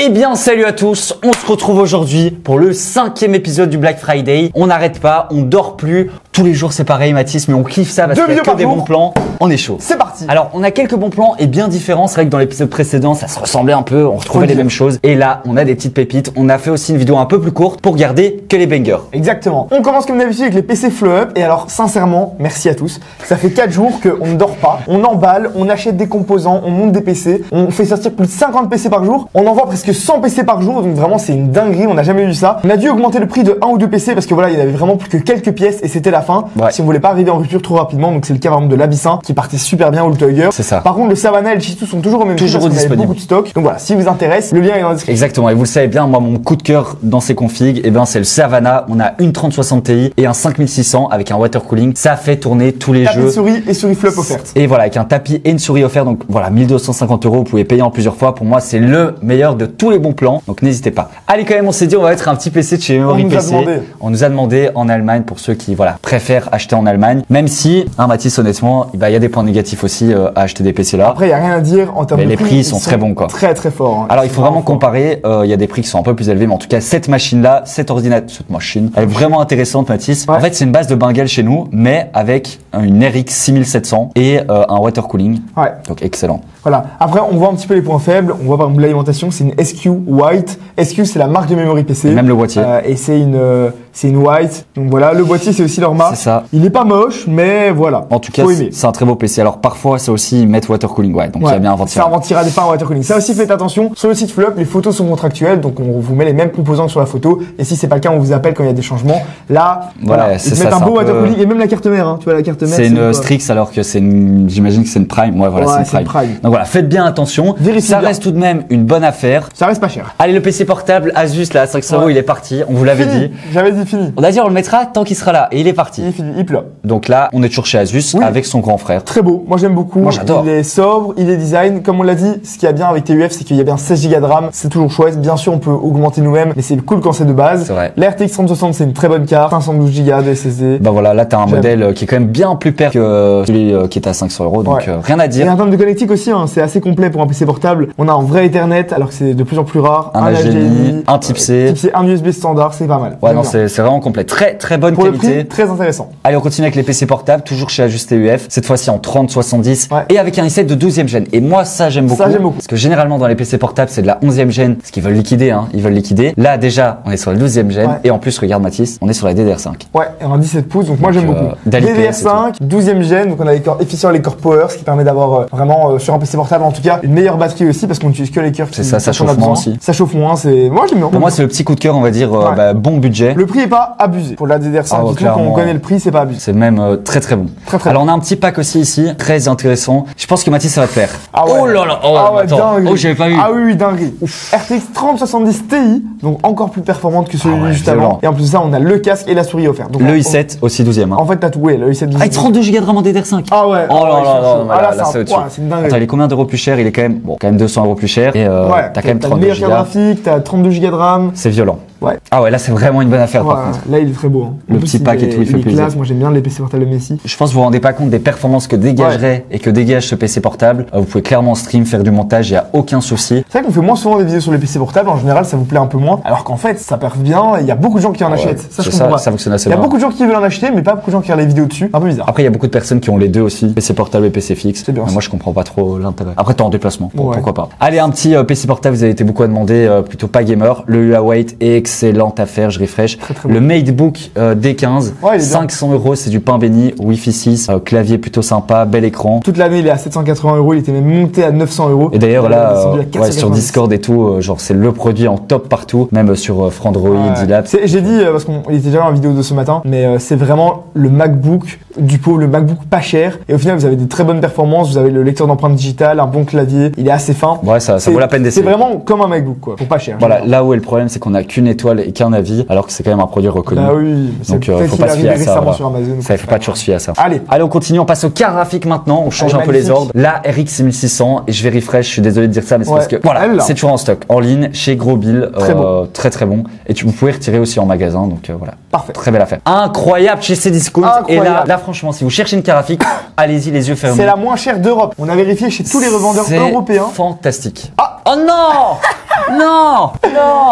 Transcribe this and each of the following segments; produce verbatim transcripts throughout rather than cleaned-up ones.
Eh bien salut à tous, on se retrouve aujourd'hui pour le cinquième épisode du Black Friday. On n'arrête pas, on dort plus, tous les jours c'est pareil Mathis, mais on kiffe ça parce qu'il y a que des bons plans, on est chaud. C'est parti. Alors on a quelques bons plans et bien différents, c'est vrai que dans l'épisode précédent ça se ressemblait un peu, on retrouvait les mêmes choses. Et là on a des petites pépites, on a fait aussi une vidéo un peu plus courte pour garder que les bangers. Exactement. On commence comme d'habitude avec les P C Flow Up et alors sincèrement, merci à tous. Ça fait quatre jours qu'on ne dort pas, on emballe, on achète des composants, on monte des P C, on fait sortir plus de cinquante P C par jour, on envoie presque cent P C par jour, donc vraiment c'est une dinguerie, on n'a jamais vu ça. On a dû augmenter le prix de un ou deux P C parce que voilà, il y avait vraiment plus que quelques pièces et c'était la fin. Ouais. Si on voulait pas arriver en rupture trop rapidement, donc c'est le cas par exemple de l'Abyssin qui partait super bien ou le Tiger. C'est ça. Par contre, le Savannah et le Chitou sont toujours au même prix Toujours parce qu'on avait disponibles. beaucoup de stock. Donc voilà, si vous intéresse, le lien est dans la description. Exactement, et vous le savez bien, moi mon coup de cœur dans ces configs, eh ben, c'est le Savannah. On a une trente soixante Ti et un cinq mille six cents avec un water cooling. Ça fait tourner tous les Tapis jeux. souris et souris flop offerte. Et voilà, avec un tapis et une souris offerte. Donc voilà, mille deux cent cinquante euros, vous pouvez payer en plusieurs fois. Pour moi, c'est le meilleur de tous les bons plans. Donc n'hésitez pas. Allez, quand même, on s'est dit, on va mettre un petit P C de chez Memory On nous a P C. demandé. On nous a demandé en Allemagne pour ceux qui voilà préfèrent acheter en Allemagne. Même si, hein, Mathis, honnêtement, il bah, y a des points négatifs aussi euh, à acheter des P C là. Après, il n'y a rien à dire en termes Mais de les prix ils sont très bons, quoi. Très très forts. hein. Alors Ils il faut sont vraiment forts. comparer, euh, il y a des prix qui sont un peu plus élevés, mais en tout cas cette machine-là, cette ordinateur, cette machine, elle est vraiment intéressante Mathis. Ouais. En fait c'est une base de Bengale chez nous, mais avec une R X six mille sept cents et euh, un water cooling, Ouais. donc excellent. Voilà. Après, on voit un petit peu les points faibles. On voit par exemple l'alimentation, c'est une S Q White. S Q, c'est la marque de Memory P C. Et même le boîtier. Euh, et c'est une, euh, c'est une White. Donc voilà, le boîtier, c'est aussi leur marque. C'est ça. Il est pas moche, mais voilà. En tout cas Faut c'est aimer. c'est un très beau P C. Alors parfois c'est aussi mettre water cooling, ouais, donc il y Ouais. a bien un Ça ventilateur. ventira des pas en water cooling. Ça aussi, faites attention. Sur le site Flop, les photos sont contractuelles, donc on vous met les mêmes composants que sur la photo. Et si c'est pas le cas, on vous appelle quand il y a des changements. Là, voilà, c'est ils te ça, mettent un c'est beau un water peu- cooling et même la carte mère. Hein. Tu vois la carte mère. C'est une quoi Strix alors que c'est une, j'imagine que c'est une Prime. Ouais voilà, Ouais, c'est c'est une une Prime. Prime. Donc voilà, faites bien attention. Vérifiez Ça bien. reste tout de même une bonne affaire. Ça reste pas cher. Allez, le P C portable Asus là à cinq cents euros, Ouais. il est parti. On vous l'avait Fini. dit. J'avais dit fini. On a dit on le mettra tant qu'il sera là et il est parti. Il est fini. Il pleut. Donc là, on est toujours chez Asus Oui. avec son grand frère. Très beau, moi j'aime beaucoup. Moi, j'adore. Il est sobre, il est design. Comme on l'a dit, ce qui est bien avec T U F, c'est qu'il y a bien seize giga de RAM. C'est toujours chouette. Bien sûr, on peut augmenter nous-mêmes, mais c'est cool quand c'est de base. C'est vrai. La R T X trente soixante, c'est une très bonne carte. cinq cent douze giga de S S D. Bah voilà, là t'as un J'aime. modèle euh, qui est quand même bien plus père que euh, celui euh, qui est à cinq cents euros, donc Ouais. euh, rien à Et dire. en termes de connectique aussi, hein, c'est assez complet pour un P C portable. On a un vrai Ethernet, alors que c'est de plus en plus rare. Un H D M I, un type C. Type C, un U S B standard, c'est pas mal. Ouais J'aime non, bien. c'est c'est vraiment complet. Très très bonne Pour le qualité. prix, très intéressant. Allez, on continue avec les P C portables, toujours chez Asus T U F, cette fois-ci en trente soixante-dix Ouais. et avec un i sept de douzième gène. Et moi ça j'aime beaucoup. Ça, j'aime beaucoup. Parce que généralement dans les P C portables c'est de la onzième gène, ce qu'ils veulent liquider, hein. Ils veulent liquider. Là déjà on est sur la douzième gène Ouais. et en plus regarde Mathis, on est sur la D D R cinq. Ouais, et un dix-sept pouces, donc moi Donc, j'aime euh, beaucoup. d'A L I P S D D R cinq, douzième gène, donc on a les corps efficients, les corps power, ce qui permet d'avoir euh, vraiment euh, sur un P C portable en tout cas une meilleure batterie aussi parce qu'on n'utilise que les cœurs. C'est ça, ça chauffe moins aussi. Ça chauffe moins, c'est moi j'aime bien. Pour moi c'est le petit coup de cœur, on va dire euh, Ouais. bah, bon budget. Le prix est pas abusé pour la D D R cinq. Ah ouais, du coup, quand clairement. on connaît le prix, c'est pas abusé. C'est même euh, très très bon. Très, très Alors on a un petit pack aussi ici, très intéressant. Je pense que Mathis ça va te plaire. Ah ouais. Oh là là, oh, ah ouais, attends. dinguerie. Oh j'avais pas vu. Ah oui, oui, dinguerie. R T X trente soixante-dix Ti, donc encore plus performante que celui Ah ouais, juste violent. avant. Et en plus de ça, on a le casque et la souris offerte. Donc, Le on- i sept aussi douzième. Hein. En fait, t'as tout, ouais, le i sept Ah, il trente-deux giga de RAM en D D R cinq. Ah ouais. Oh ah là ouais, là chaud, là, chaud. là, Ah là, là, là, c'est c'est un- au-dessus. ouais, c'est une dinguerie. Attends, il est combien d'euros plus cher? Il est quand même, bon, quand même deux cents euros plus cher. Et euh, Ouais, t'as quand même t'as une trente-deux meilleure carte giga. graphique, t'as trente-deux giga de RAM. C'est violent. Ouais. Ah ouais, là c'est vraiment une bonne affaire Ouais, par contre. là, il est très beau. Hein. Le En plus, petit pack il et tout, il fait est plaisir. classe. Moi, j'aime bien les P C portables de Messi. Je pense que vous vous rendez pas compte des performances que dégagerait et que dégage ce P C portable. Euh, Vous pouvez clairement stream, faire du montage, il y a aucun souci. C'est vrai qu'on fait moins souvent des vidéos sur les P C portables. En général, ça vous plaît un peu moins. Alors qu'en fait, ça perf bien. Il y a beaucoup de gens qui en Ouais, achètent. Ça, je c'est comprends ça, pas. ça fonctionne assez Il y a bien. beaucoup de gens qui veulent en acheter, mais pas beaucoup de gens qui regardent les vidéos dessus. Un peu bizarre. Après, il y a beaucoup de personnes qui ont les deux aussi, P C portable et P C fixe. C'est bien Mais ça. moi, je comprends pas trop l'intérêt. Après, t'es en déplacement, bon, Ouais. pourquoi pas. Allez, un petit euh, P C portable, vous avez été beaucoup à demander, euh, plutôt pas gamer. Le Huawei est excellente affaire, je refresh. Très, très Le MateBook euh, D quinze, Ouais, il est bien. cinq cents euros, c'est du pain béni, Wi-Fi six, euh, clavier plutôt sympa, bel écran. Toute l'année, il est à sept cent quatre-vingts euros. Il était même monté à neuf cents euros. Et d'ailleurs Il est là, descendu à euh, quatre cent ouais, sur quatre-vingt-dix. Discord et tout, euh, genre c'est le produit en top partout, même sur euh, Frandroid, Ouais. D-Lab. C'est- J'ai dit, euh, parce qu'on il était déjà dans la vidéo de ce matin, mais euh, c'est vraiment le MacBook du pot, le MacBook pas cher. Et au final, vous avez des très bonnes performances. Vous avez le lecteur d'empreintes digitales, un bon clavier. Il est assez fin. Ouais, ça, ça C'est- vaut la peine C'est d'essayer. vraiment comme un MacBook, quoi, pour pas cher. Voilà, là où est le problème, c'est qu'on a qu'une étoile et qu'un avis, alors que c'est quand même un produit reconnu. Bah oui, c'est Donc, euh, peut-être faut qu'il pas est se fier à arrivé ça, récemment voilà. sur Amazon. Ça, il faut pas toujours se fier à ça. Allez. Allez, on continue, on passe au car graphique maintenant, on change Allez, un peu les magnifique. ordres. La R X six mille six cents, et je vais refresh, je suis désolé de dire ça, mais c'est Ouais, parce que elle voilà, est là. c'est toujours en stock, en ligne, chez Gros Bill, Très euh, très très bon. Et tu, vous pouvez retirer aussi en magasin, donc euh, voilà. Parfait. Très belle affaire. Incroyable chez Cdiscount. Et là, Incroyable. là, franchement, si vous cherchez une car graphique, allez-y les yeux fermés. C'est la moins chère d'Europe. On a vérifié chez tous les revendeurs C'est européens. fantastique. Ah. Oh non. Non.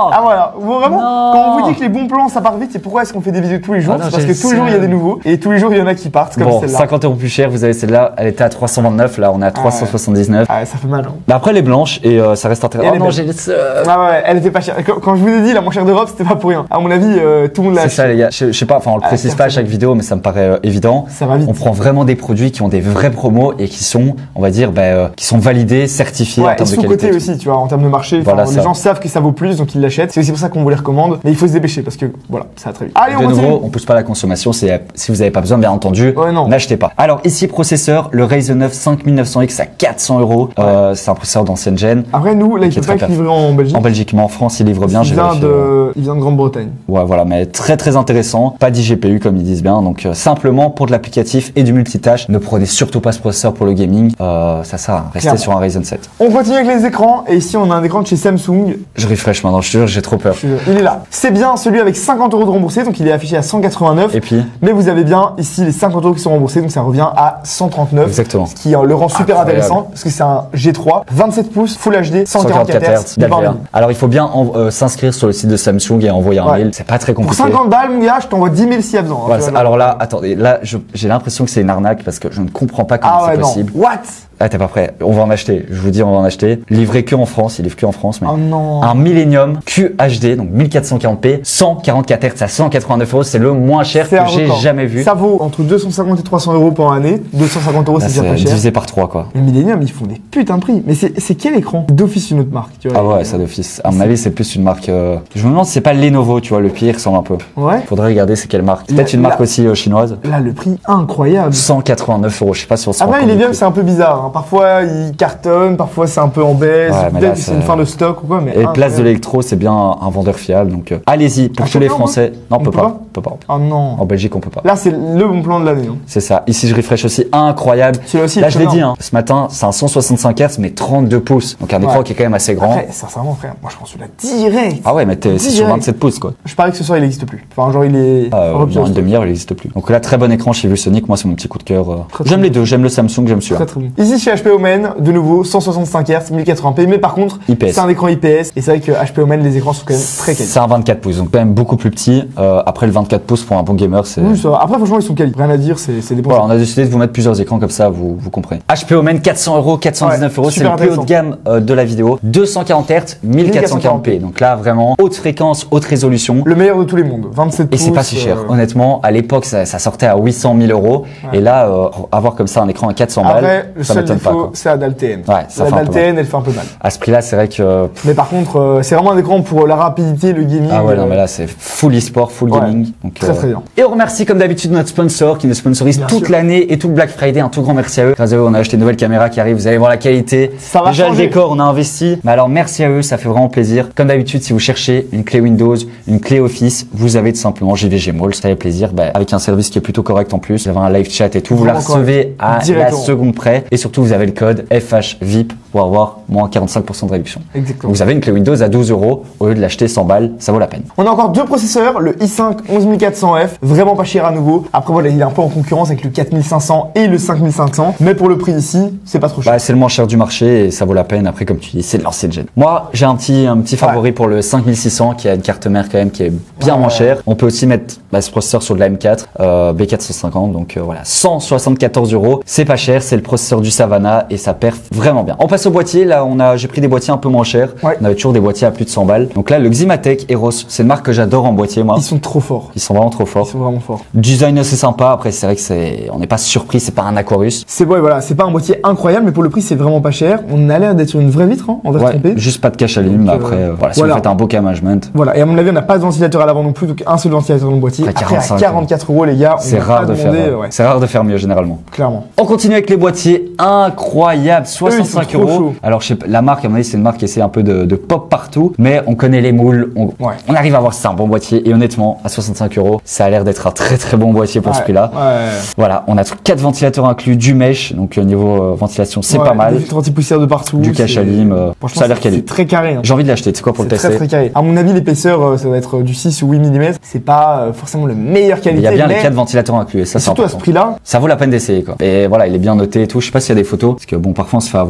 Ah voilà, vraiment, Non. quand on vous dit que les bons plans ça part vite, c'est pourquoi est-ce qu'on fait des vidéos tous les jours? Ah non, C'est parce j'ai que tous les jours il y a des nouveaux et tous les jours il y en a qui partent comme Bon, celle-là. cinquante euros plus cher, vous avez celle-là, elle était à trois cent vingt-neuf, là on est à trois cent soixante-dix-neuf. Ah ouais, ça fait mal. Hein. Mais après elle est blanche et euh, ça reste Et intéressant. elle Oh est non, belle. j'ai le seum. Ah ouais, elle était pas chère. Quand, quand je vous ai dit la moins chère d'Europe, c'était pas pour rien. À mon avis, euh, tout le monde l'a C'est acheté. ça les gars, je, je sais pas, enfin on le Ah, précise pas à chaque vidéo mais ça me paraît euh, évident. Ça va vite. On prend vraiment des produits qui ont des vrais promos et qui sont, on va dire, bah, euh, qui sont validés, certifiés en Ouais, et termes de sous-côté qualité. aussi, tu vois, en termes de marché. Voilà, Enfin, ça. les gens savent que ça vaut plus, donc ils l'achètent. C'est aussi pour ça qu'on vous les recommande. Mais il faut se dépêcher parce que voilà, ça va très vite. Allez, on De continue. nouveau, on pousse pas la consommation, c'est si vous n'avez pas besoin, bien entendu, Ouais, non. n'achetez pas. Alors ici, processeur, le Ryzen neuf cinq mille neuf cents X à quatre cents euros. Euh, c'est un processeur d'ancienne gen. Après, nous, là, il Qui est peut pas très être livré en Belgique. En Belgique, mais en France, il livre bien. il j'ai vient vérifié. de, il vient de Grande-Bretagne. Ouais, voilà, mais très très intéressant. Pas dix G P U comme ils disent bien. Donc euh, simplement pour de l'applicatif et du multitâche. Ne prenez surtout pas ce processeur pour le gaming. Euh, ça sert à rester Clairement. sur un Ryzen sept. On continue avec les écrans et ici on a un écran de chez Samsung. Je refresh maintenant, je te jure, j'ai trop peur. Je- Il est là. C'est bien celui avec cinquante euros de remboursé, donc il est affiché à cent quatre-vingt-neuf. Et puis, Mais vous avez bien ici les cinquante euros qui sont remboursés, donc ça revient à cent trente-neuf. exactement. Ce qui euh, le rend super Incroyable. intéressant parce que c'est un G trois, vingt-sept pouces, Full H D, cent quarante-quatre Hz. d'H D R. Alors il faut bien en- euh, s'inscrire sur le site de Samsung et envoyer un Ouais. mail. C'est pas très Pour compliqué. cinquante balles, mon gars, je t'envoie dix mille s'il y a besoin. hein, Voilà, tu c'est- vois, alors là, attendez, là je- j'ai l'impression que c'est une arnaque parce que je ne comprends pas comment ah ouais, c'est non. possible. What? Ah, t'es pas prêt. On va en acheter. Je vous dis, on va en acheter. Livré que en France. Il livre que en France, mais. Oh non. Un Millennium Q H D, donc mille quatre cent quarante p, cent quarante-quatre Hz à cent quatre-vingt-neuf euros. C'est le moins cher C'est que un j'ai record. jamais vu. Ça vaut entre deux cent cinquante et trois cents euros par année. deux cent cinquante euros, Là, c'est déjà c'est pas cher. divisé par trois, quoi. Le Millennium, ils font des putains de prix. Mais c'est c'est quel écran? D'office une autre marque, tu vois. Ah ouais, ça d'office. À mon avis, c'est plus une marque. euh, Je me demande si c'est pas Lenovo, tu vois, le pire ressemble un peu. Ouais. Faudrait regarder c'est quelle marque. C'est Là- peut-être une marque là- aussi euh, chinoise. Là, le prix incroyable. cent quatre-vingt-neuf euros. Je sais pas si on se rend Après, compte il est du bien, prix. c'est un peu bizarre. hein. Parfois, il cartonne, parfois, c'est un peu en baisse. Ouais, mais là, Peut-être que c'est une c'est- fin de stock ou quoi. Mais Et Place de incroyable. l'électro, c'est bien un, un vendeur fiable. Donc, euh, allez-y pour Ah, tous les on peut Français. Non, on On peut peut pas. pas On peut pas. Oh non. En Belgique, on peut pas. Là, c'est le bon plan de l'année. hein. C'est ça. Ici, je refresh aussi. Incroyable. Celui-là aussi, il Là, est je très l'ai dit, bien. hein, ce matin, c'est un cent soixante-cinq Hz, mais trente-deux pouces. Donc, un écran Ouais. qui est quand même assez grand. Après, sincèrement, frère, moi, je pense celui-là direct. Ah ouais, mais t'es- c'est sur Direct. vingt-sept pouces, quoi. Je parie que ce soir, il n'existe plus. Enfin, genre, il est. Euh, repris dans au une stock. demi-heure, il n'existe plus. Donc là, très bon écran chez VueSonic. Moi, c'est mon petit coup de cœur. euh. Très, très J'aime bon. les deux. J'aime le Samsung, j'aime celui-là. Très très bon. Ici chez H P Omen, de nouveau cent soixante-cinq Hz, mille quatre-vingts p, mais par contre, I P S. c'est un écran I P S et c'est vrai que H P Omen, les écrans sont quand même très quali. C'est un vingt-quatre pouces, donc quand même beaucoup plus petit. Euh, après, le vingt-quatre pouces pour un bon gamer, c'est. Oui, ça va. Après, franchement, ils sont quali. Rien à dire, c'est c'est des bons. Voilà, on a décidé de vous mettre plusieurs écrans comme ça, vous, vous comprenez. H P Omen quatre cents euros, quatre cent dix-neuf Ouais, euros, c'est super le plus haut de intéressant. gamme euh, de la vidéo. deux cent quarante Hz, mille quatre cent quarante p. Donc là, vraiment, haute fréquence, haute résolution. Le meilleur de tous les mondes. vingt-sept Et pouces. c'est pas si cher. euh, Honnêtement, à l'époque, ça, ça sortait à huit cent mille euros. Ouais. Et là, euh, avoir comme ça un écran à quatre cents Après, balles, le ça seul m'étonne pas. défaut, Quoi. c'est la dalle T N. Ouais, ça la fait un dalle peu T N, mal. elle fait un peu mal. À ce prix-là, c'est vrai que. euh, Mais par contre, euh, c'est vraiment un écran pour la rapidité, le gaming. Ah ouais, non, euh, mais là, c'est full e-sport, full Ouais, gaming. Donc, très, très bien. Et on remercie comme d'habitude notre sponsor qui nous sponsorise Bien toute sûr. l'année et tout le Black Friday. Un tout grand merci à eux. Grâce à eux, on a acheté une nouvelle caméra qui arrive. Vous allez voir la qualité. Ça va Déjà changer. le décor, on a investi. Mais alors merci à eux, ça fait vraiment plaisir. Comme d'habitude, si vous cherchez une clé Windows, une clé Office, vous avez tout simplement J V G Mall. Ça fait plaisir. Bah, avec un service qui est plutôt correct en plus. Vous avez un live chat et tout. Vous la Vraiment recevez à la Directement. seconde près. Et surtout, vous avez le code F H V I P pour avoir moins quarante-cinq pour cent de réduction. Exactement. Donc, vous avez une clé Windows à douze euros au lieu de l'acheter cent balles. Ça vaut la peine. On a encore deux processeurs, le i cinq onze mille quatre cents F, vraiment pas cher à nouveau. Après voilà, il est un peu en concurrence avec le quatre mille cinq cents et le cinq mille cinq cents, mais pour le prix ici, c'est pas trop cher. Bah, c'est le moins cher du marché et ça vaut la peine. Après, comme tu dis, c'est de l'ancienne gen. Moi, j'ai un petit, un petit favori pour le cinq mille six cents qui a une carte mère quand même qui est bien Ouais. moins chère. On peut aussi mettre bah, ce processeur sur de la M quatre, euh, B quatre cent cinquante. Donc euh, voilà, cent soixante-quatorze euros. C'est pas cher, c'est le processeur du Savannah et ça perf vraiment bien. On passe au boîtier. Là, on a, j'ai pris des boîtiers un peu moins chers. Ouais. On avait toujours des boîtiers à plus de cent balles. Donc là, le Ximatech Eros, c'est une marque que j'adore en boîtier, moi. Ils sont trop forts. Ils sont vraiment trop Ils forts. sont vraiment forts. Design assez sympa. Après, c'est vrai que c'est, on n'est pas surpris. C'est pas un Aquarius. C'est ouais, voilà, c'est pas un boîtier incroyable, mais pour le prix, c'est vraiment pas cher. On a l'air d'être sur une vraie vitre, hein, en verre Ouais, trempé. juste pas de cache à l'allume. Donc, Mais après, euh, euh, voilà, si voilà. vous faites un beau management. Voilà, et à mon avis, on n'a pas de ventilateur à l'avant non plus, donc un seul ventilateur dans le boîtier. Après, Après, à quarante-cinq, quarante-quatre euros, les gars, on C'est va rare pas de faire, demander, euh, ouais, c'est rare de faire mieux généralement. clairement. On continue avec les boîtiers incroyables, soixante-cinq trop euros. chauds. Alors je sais pas, la marque, à mon avis, c'est une marque qui essaie un peu de, de pop partout, mais on connaît les moules, on, Ouais. on arrive à voir si c'est un bon boîtier et honnêtement, à soixante-cinq euros, ça a l'air d'être un très très bon boîtier pour ce Ouais, prix-là. Ouais. Voilà, on a quatre ventilateurs inclus, du mesh, donc euh, niveau euh, ventilation, c'est Ouais, pas mal. Des filtres anti-poussière de partout. Du cache c'est- à lime, euh, Franchement, ça a l'air c'est- quali. C'est très carré. hein. J'ai envie de l'acheter, tu sais quoi, pour le C'est très tester. très carré. À mon avis, l'épaisseur, euh, ça va être du six ou huit millimètres. C'est pas euh, forcément le meilleur Il qualité. y a bien mais les quatre ventilateurs inclus et ça c'est surtout à ce important. prix-là, Ça vaut la peine d'essayer quoi. Et voilà, il est bien noté et tout. Je sais pas s'il y a des photos, parce que bon, parfois on se fait avoir, je trouve sur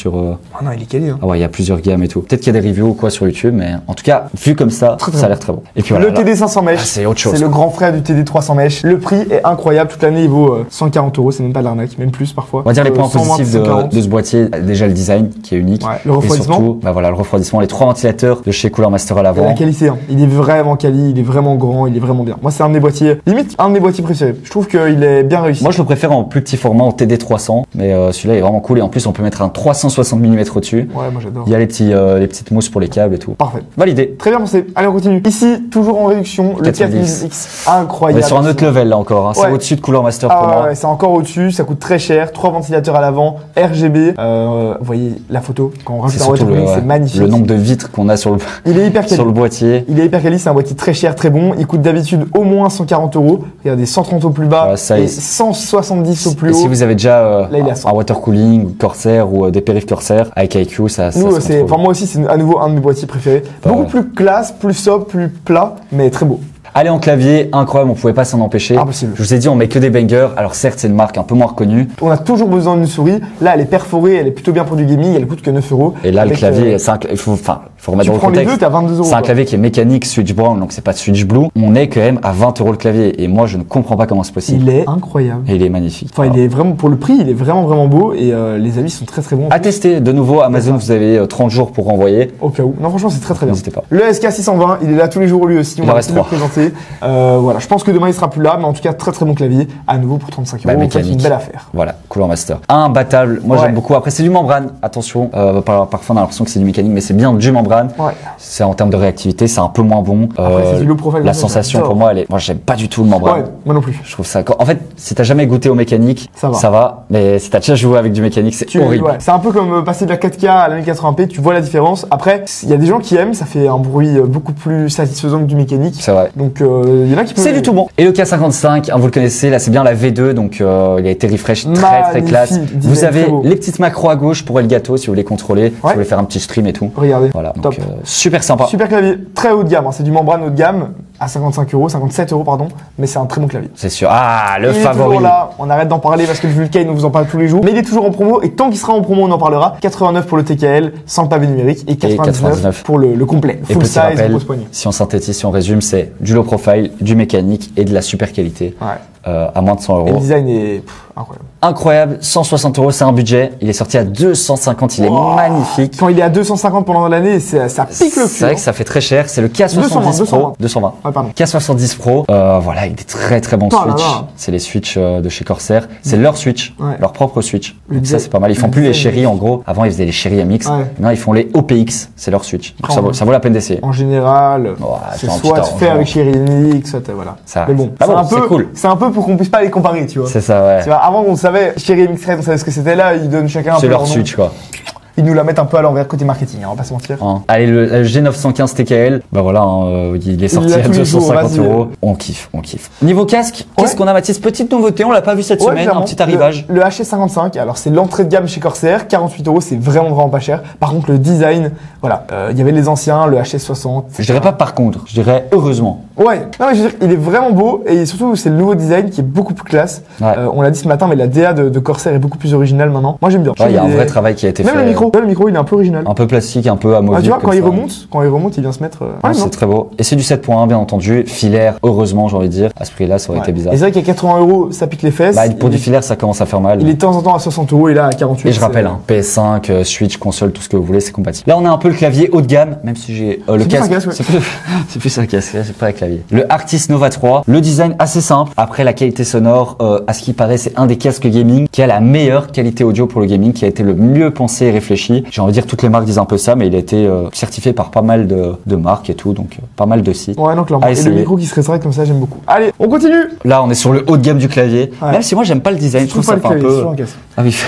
sur. Euh... Ah non, il est quali. Hein. Ah ouais, il y a plusieurs gammes et tout. Peut-être qu'il y a des reviews ou quoi sur YouTube, mais en tout cas, vu comme ça, très, très ça a l'air très bon. Et puis le voilà, T D cinq cents mèches, ah, c'est autre chose. C'est le grand frère du T D trois cents mèches. Le prix est incroyable. Toute l'année, il vaut euh, cent quarante euros. C'est même pas de l'arnaque, même plus parfois. On va dire les euh, points positifs de, de ce boîtier. Déjà le design qui est unique. Ouais, le refroidissement. Et surtout, bah voilà, le refroidissement, les trois ventilateurs de chez Cooler Master à l'avant. La qualité, hein. Il est vraiment quali, il est vraiment grand, il est vraiment bien. Moi, c'est un de mes boîtiers, limite un de mes boîtiers préférés. Je trouve qu'il est bien réussi. Moi, je le préfère en plus petit format, en T D trois cents, mais euh, celui-là est vraiment cool et en plus, on peut mettre un trois cent soixante millimètres au-dessus. Ouais, moi j'adore. Il y a les petits, euh, les petites mousses pour les câbles et tout. Parfait. Validé. Très bien pensé. Allez, on continue. Ici, toujours en réduction, le quatre mille X, incroyable. On est sur un autre level là encore. Hein. C'est ouais. au-dessus de Cooler Master pour ah, moi. Ouais, c'est encore au-dessus. Ça coûte très cher. Trois ventilateurs à l'avant, R G B. Euh, vous voyez la photo quand on rajoute un watercooling, ouais. c'est magnifique. Le nombre de vitres qu'on a sur le, il est hyper quali. sur le boîtier. Il est hyper quali. C'est un boîtier très cher, très bon. Il coûte d'habitude au moins cent quarante euros. Regardez, cent trente au plus bas ouais, et cent soixante-dix au plus haut. Et si vous avez déjà euh, là, il a un watercooling ou Corsair ou euh, des périphes Corsair avec I Q, ça. Nous, ça c'est, enfin moi aussi, c'est à nouveau un de mes boîtiers préférés. Bah, Beaucoup ouais. plus classe, plus sobre, plus plat, mais très beau. Allez en clavier, incroyable, on pouvait pas s'en empêcher. Impossible. Je vous ai dit, on met que des bangers. Alors certes, c'est une marque un peu moins reconnue. On a toujours besoin d'une souris. Là, elle est perforée, elle est plutôt bien pour du gaming, elle coûte que neuf euros. Et là, avec, le clavier, euh, c'est un, il faut, enfin, il faut remettre dans le contexte. Tu prends les deux, t'as vingt-deux euros. C'est un clavier qui est mécanique, switch brown, donc c'est pas switch blue. On est quand même à vingt euros le clavier. Et moi, je ne comprends pas comment c'est possible. Il est incroyable. Et il est magnifique. Enfin, alors. il est vraiment, pour le prix, il est vraiment, vraiment beau et euh, les avis sont très, très bons. À tester, de nouveau, Amazon, vous avez trente jours pour renvoyer. Au cas où. Non, franchement, c'est très, très bien. N'hésitez pas. Le S K six cent vingt, il est là tous les jours lui aussi. On il va reste le présenter. Euh, voilà, je pense que demain il sera plus là, mais en tout cas très très bon clavier. À nouveau pour trente-cinq euros, bah, c'est une belle affaire. Voilà, Cooler Master. Imbattable, moi ouais. j'aime beaucoup. Après c'est du membrane, attention. Euh, par, parfois on a l'impression que c'est du mécanique, mais c'est bien du membrane. Ouais. C'est en termes de réactivité, c'est un peu moins bon. Après, euh, c'est du low profile. La sensation pour moi, elle est. Moi j'aime pas du tout le membrane. Ouais, moi non plus. Je trouve ça. En fait, si t'as jamais goûté au mécanique, ça va. Ça va. Mais si t'as déjà joué avec du mécanique, c'est horrible. Ouais. C'est un peu comme passer de la quatre K à la mille quatre-vingts p. Tu vois la différence. Après, il y a des gens qui aiment, ça fait un bruit beaucoup plus satisfaisant que du mécanique. C'est vrai. Donc il euh, y en a qui peuvent. C'est du tout bon. Et le K cinquante-cinq, hein, vous le connaissez, là c'est bien la V deux, donc euh, il a été refresh très Magnifique, très classe. Vous avez les petites macros à gauche pour Elgato si vous voulez contrôler, ouais. si vous voulez faire un petit stream et tout. Regardez. Voilà, top. Donc, euh, super sympa. Super clavier, très haut de gamme, hein. C'est du membrane haut de gamme à cinquante-cinq euros, cinquante-sept euros pardon, mais c'est un très bon clavier. C'est sûr. Ah, le il favori. Est toujours là, on arrête d'en parler parce que le Vulcain on vous en parle tous les jours, mais il est toujours en promo et tant qu'il sera en promo on en parlera. quatre-vingt-neuf pour le T K L sans le pavé numérique et quatre-vingt-dix-neuf, et quatre-vingt-dix-neuf pour le, le complet. Et full petit size, rappel, grosse poignée. Si on synthétise, si on résume, c'est du low profile, du mécanique et de la super qualité. Ouais. Euh, à moins de cent euros. Et le design est pff, incroyable. Incroyable, cent soixante euros, c'est un budget. Il est sorti à deux cent cinquante, il wow. est magnifique. Quand il est à deux cent cinquante pendant l'année, ça pique le cul. C'est vrai que ça fait très cher. C'est le K soixante-dix Pro. deux cent vingt. Ouais, pardon. K soixante-dix Pro. Euh, voilà, avec des très très bons oh Switch. C'est les Switch euh, de chez Corsair. C'est mmh. leur Switch, ouais. leur propre Switch. Donc ça, c'est pas mal. Ils font plus les Cherry en gros. Avant, ils faisaient les Cherry M X. Ouais. Maintenant, ils font les O P X. C'est leur Switch. Donc, ça, vaut, ça vaut la peine d'essayer. En général, oh, c'est soit se faire avec Cherry M X, soit voilà. Ça, mais bon, ah c'est bon, un peu cool. C'est un peu pour qu'on puisse pas les comparer, tu vois. C'est ça, ouais. Tu vois, avant, on savait Cherry M X Red, on savait ce que c'était là. Ils donnent chacun un peu C'est leur Switch, quoi. Ils nous la mettent un peu à l'envers côté marketing, hein, on va pas se mentir. Hein. Allez, le G neuf cent quinze T K L, bah voilà, hein, il est sorti il à deux cent cinquante euros. On kiffe, on kiffe. Niveau casque, ouais. qu'est-ce qu'on a, Mathis? Petite nouveauté, on l'a pas vu cette ouais, semaine, clairement. Un petit arrivage. Le, le H S cinquante-cinq, alors c'est l'entrée de gamme chez Corsair, quarante-huit euros, c'est vraiment vraiment pas cher. Par contre, le design, voilà, il euh, y avait les anciens, le H S soixante. Je dirais pas par contre, je dirais heureusement. Ouais, non mais je veux dire, il est vraiment beau et surtout c'est le nouveau design qui est beaucoup plus classe. Ouais. Euh, on l'a dit ce matin, mais la D A de, de Corsair est beaucoup plus originale maintenant. Moi j'aime bien. Il ouais, y a un vrai travail qui a été Même fait. Même le micro, le micro il est un peu original. Un peu plastique, un peu amovible. Ah, tu vois, quand il ça. remonte, quand il remonte, il vient se mettre. Euh... Ouais, c'est très beau. Et c'est du sept point un bien entendu, filaire, heureusement j'ai envie de dire. À ce prix-là, ça aurait ouais. été bizarre. Et c'est vrai qu'à quatre-vingts euros, ça pique les fesses. Bah, pour du filaire, ça commence à faire mal. Il est de temps en temps à soixante euros et là à quarante-huit. Et je rappelle, hein, P S cinq, euh, Switch, console, tout ce que vous voulez, c'est compatible. Là, on a un peu le clavier haut de gamme, même si j'ai euh, le casque. C'est plus, c'est plus un casque, c'est pas un clavier. Le Arctis Nova trois, le design assez simple. Après, la qualité sonore, euh, à ce qui paraît, c'est un des casques gaming qui a la meilleure qualité audio pour le gaming, qui a été le mieux pensé et réfléchi. J'ai envie de dire, toutes les marques disent un peu ça, mais il a été euh, certifié par pas mal de, de marques et tout, donc euh, pas mal de sites. Ouais, non, clairement. Et le micro qui se rétracte comme ça, j'aime beaucoup. Allez, on continue. Là, on est sur le haut de gamme du clavier. Ouais. Même si moi, j'aime pas le design, je trouve ça fait un peu. Sur un casque. Ah oui.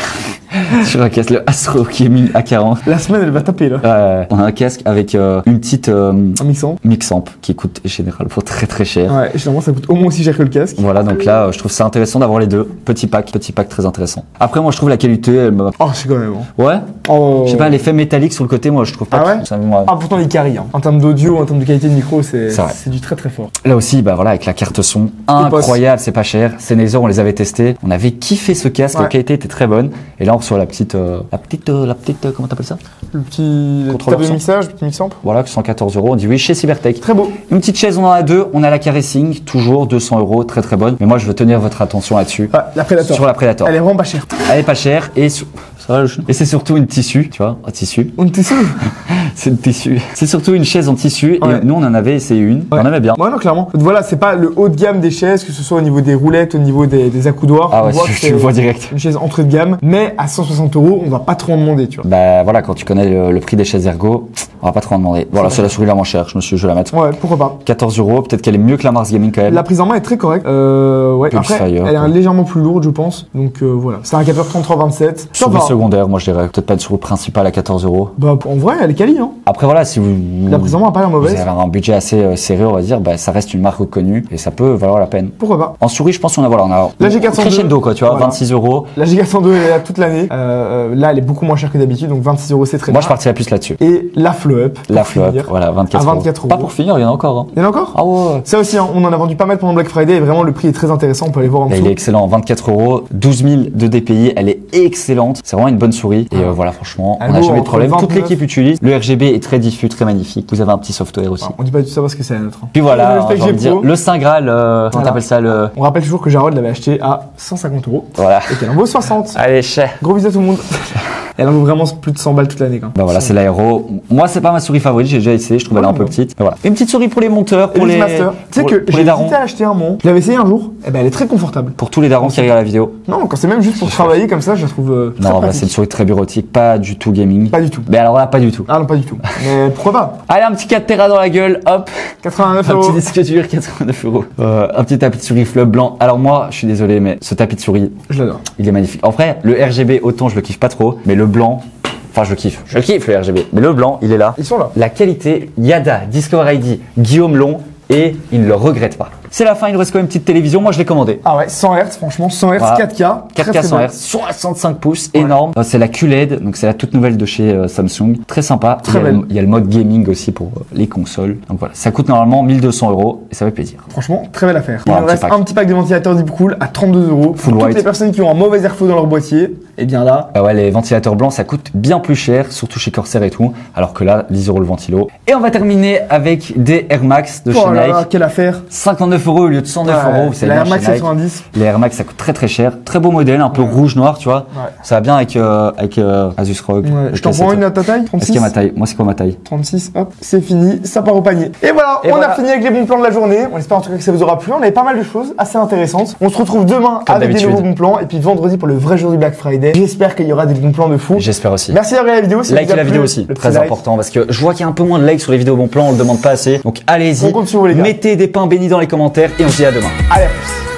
Sur un casque, le Astro Gaming A quarante. La semaine, elle va taper là. Euh, on a un casque avec euh, une petite euh, un mixamp. mixamp qui coûte généralement très très cher. Ouais, généralement ça coûte au moins aussi cher que le casque. Voilà, donc là, euh, je trouve ça intéressant d'avoir les deux. Petit pack, petit pack très intéressant. Après, moi, je trouve la qualité. Elle me... Oh, c'est quand même. Hein. Ouais. Oh. Je sais pas, l'effet métallique sur le côté, moi, je trouve pas. Ah ouais. Ça, moi... Ah, pourtant, il carry. Hein. En termes d'audio, en termes de qualité de micro, c'est c'est du très très fort. Là aussi, bah voilà, avec la carte son incroyable, c'est pas cher. Sennheiser, on les avait testés. On avait kiffé ce casque. Ouais. La qualité était très très bonne. Et là, on reçoit la petite, euh, la petite, euh, la petite, euh, comment t'appelles ça? Le petit table de mixage, le petit mix-amp. Voilà, cent quatorze euros. On dit oui chez Cybertech. Très beau. Une petite chaise, on en a deux. On a la Caressing, toujours deux cents euros, très très bonne. Mais moi, je veux tenir votre attention là-dessus. Ah, la Predator. Sur la Predator. Elle est vraiment pas chère. Elle est pas chère et sur- ça va, le chien. Et c'est surtout une tissu, tu vois, un tissu. Une tissu. C'est une tissu. C'est surtout une chaise en tissu. Ouais. Et nous, on en avait essayé une. Ouais. On aimait bien. Ouais, non, clairement. Voilà, c'est pas le haut de gamme des chaises, que ce soit au niveau des roulettes, au niveau des, des accoudoirs. Ah On ouais, voit tu, que tu c'est le vois direct. une chaise entrée de gamme, mais à cent soixante euros, on va pas trop en demander, tu vois. Bah voilà, quand tu connais le, le prix des chaises ergo, on va pas trop en demander. Voilà, c'est la souris la moins chère. Je me suis, je vais la mettre. Ouais, pourquoi pas. quatorze euros. Peut-être qu'elle est mieux que la Mars Gaming quand même. La prise en main est très correcte. Euh, ouais. Pulse Après, Fire, elle est quoi. légèrement plus lourde, je pense. Donc euh, voilà. C'est un capteur trente-trois vingt-sept. Ça Souris va. secondaire, moi je dirais. Peut-être pas une souris principale à quatorze euros. Bah, en vrai, elle est quali, hein. Après voilà, si vous, La prise en main a pas l'air vous mauvaise. avez un budget assez euh, serré, on va dire, bah ça reste une marque reconnue et ça peut valoir la peine. Pourquoi pas. En souris, je pense qu'on a voilà, on a La G quatre cent deux. crescendo quoi, tu vois, Voilà. vingt-six euros. La G quatre cent deux, elle est là toute l'année. Euh, euh, là, elle est beaucoup moins chère que d'habitude, donc vingt-six euros, c'est très Moi bien. je partirais plus là-dessus. Et la Flow Up. La pour flop, finir. voilà, vingt-quatre, À vingt-quatre Pas euros. pour finir, il y en a encore. Hein. Il y en a encore? Ah ouais. Ça aussi, hein, on en a vendu pas mal pendant Black Friday et vraiment le prix est très intéressant, on peut aller voir en Là, dessous. il est excellent, vingt-quatre euros, douze mille de D P I, elle est excellente. C'est vraiment une bonne souris. Et euh, voilà, franchement, Elle on n'a vaut jamais de entre problème. Toute vingt-neuf. l'équipe utilise. Le R G B est très diffus, très magnifique. Vous avez un petit software aussi. Alors, on dit pas du tout ça parce que c'est la nôtre. hein. Puis voilà, Le j'ai Spec envie G de dire, Pro. le Saint Graal, euh, comment Voilà. t'appelles ça le... On rappelle toujours que Jarod l'avait acheté à cent cinquante euros Voilà. et qu'elle en vaut soixante. Allez, cher. Gros bisous à tout le monde. Elle en vaut vraiment plus de cent balles toute l'année. Bah voilà, c'est l'aéro. Moi, c'est pas ma souris favorite, j'ai déjà essayé, je trouve elle est un peu petite. Mais voilà. Une petite souris pour les monteurs, pour Elite les, Master. Tu sais pour, que pour j'ai les darons. hésité à acheter un moment. Je l'avais essayé un jour. Et ben elle est très confortable. Pour tous les darons qui regardent la vidéo. Non, quand c'est même juste pour travailler comme ça, je la trouve euh, très Non, bah, pratique. c'est une souris très bureautique, pas du tout gaming. Pas du tout. Mais alors là, pas du tout. Ah non, pas du tout. Mais pourquoi pas? Allez, un petit quatre téra dans la gueule, hop. quatre-vingt-neuf Un euros. petit disque dur, quatre-vingt-neuf euros. Euh, un petit tapis de souris fleuve blanc. Alors moi, je suis désolé, mais ce tapis de souris, Je l'adore. il est magnifique. En vrai, le R G B, autant je le kiffe pas trop, mais le blanc, enfin je le kiffe. Je le kiffe le R G B, mais le blanc, il est là. Ils sont là. La qualité, Yada, Discover I D, Guillaume Long, et il ne le regrette pas. C'est la fin, il nous reste quand même une petite télévision. Moi, je l'ai commandé. Ah ouais, cent hertz, franchement, cent hertz, Voilà. quatre K. quatre K très, très cent bien. Hz, soixante-cinq pouces, Ouais. énorme. Euh, C'est la Q L E D, donc c'est la toute nouvelle de chez euh, Samsung. Très sympa. Très il, y a le, belle. il y a le mode gaming aussi pour euh, les consoles. Donc voilà, ça coûte normalement mille deux cents euros et ça fait plaisir. Franchement, très belle affaire. Il Ouais, un nous petit reste pack. un petit pack de ventilateurs Deepcool à trente-deux euros. Full Pour toutes white. les personnes qui ont un mauvais airflow dans leur boîtier, et bien là, Ah ouais, les ventilateurs blancs, ça coûte bien plus cher, surtout chez Corsair et tout. Alors que là, dix euros le ventilo. Et on va terminer avec des Air Max de oh chez là Nike. là, quelle affaire. cinquante-neuf euros au lieu de cent neuf Ouais, euros. Vous savez la bien, Air Max chez Nike. quatre-vingt-dix. Les Air Max, ça coûte très très cher. Très beau modèle, un peu Ouais. rouge-noir, tu vois. Ouais. Ça va bien avec, euh, avec euh, Asus ROG. Ouais, Ok, je t'en c'est prends top. une à ta taille, Est-ce trente-six. qu'il y a ma taille? Moi, c'est quoi ma taille? trente-six, hop, c'est fini, ça part au panier. Et voilà, Et on voilà. a fini avec les bons plans de la journée. On espère en tout cas que ça vous aura plu. On avait pas mal de choses assez intéressantes. On se retrouve demain Comme avec des d'habitude. nouveaux bons plans et puis vendredi pour le vrai jour du Black Friday. J'espère qu'il y aura des bons plans de fou. J'espère aussi. Merci d'avoir regardé la vidéo. Si Likez vous a la plu, vidéo aussi, le petit très like. important parce que je vois qu'il y a un peu moins de likes sur les vidéos bon plan, on le demande pas assez. Donc allez-y, On compte sur vous, les gars. mettez des pains bénis dans les commentaires et on se dit à demain. Allez, à plus.